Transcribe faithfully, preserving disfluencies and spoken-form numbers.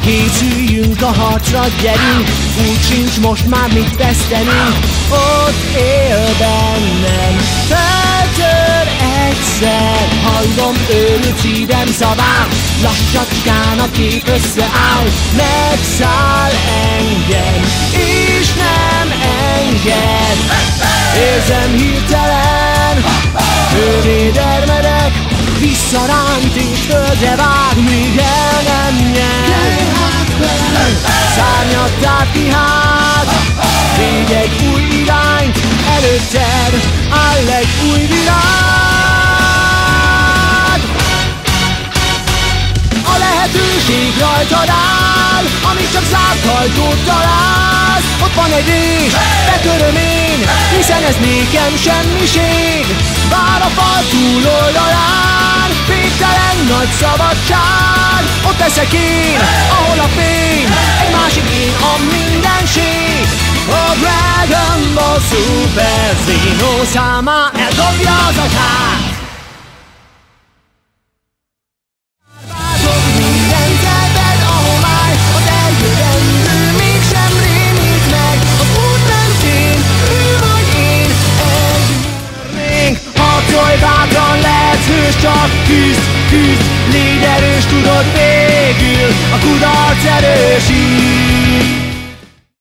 Készüljünk a harcra, gyerünk, úgy sincs most már mit vesztenünk. Ott él bennem, feltör egyszer, hallom őrült szívem szavát. Lassacskán a kép összeáll, megszáll engem, és nem enged. Érzem hirtelen, ővé dermedek, visszaránt és földre vág, míg el nem nyer. Szárnyattá kihát, végy egy új irányt, előtted áll egy új világ. A lehetőség rajtad áll, amit csak zárt ajtót találsz. Ott van egy rés, betöröm én, hiszen ez nékem semmiség. Vár a fal túloldalán, végtelen nagy szabadság. Ott leszek én, ahol a fény, egy másik én a mindenség. A Dragon Ball Super Zeno száma eldobja az agyát. Várvázol minden terved, a homály, az eljövendő mégsem rémít meg. Az út mentén, ő vagy én, elgyűrnénk. Harcolj bátran, lehetsz hős, csak küzd, küzd, légy erős, tudod végül a kudarc erősít.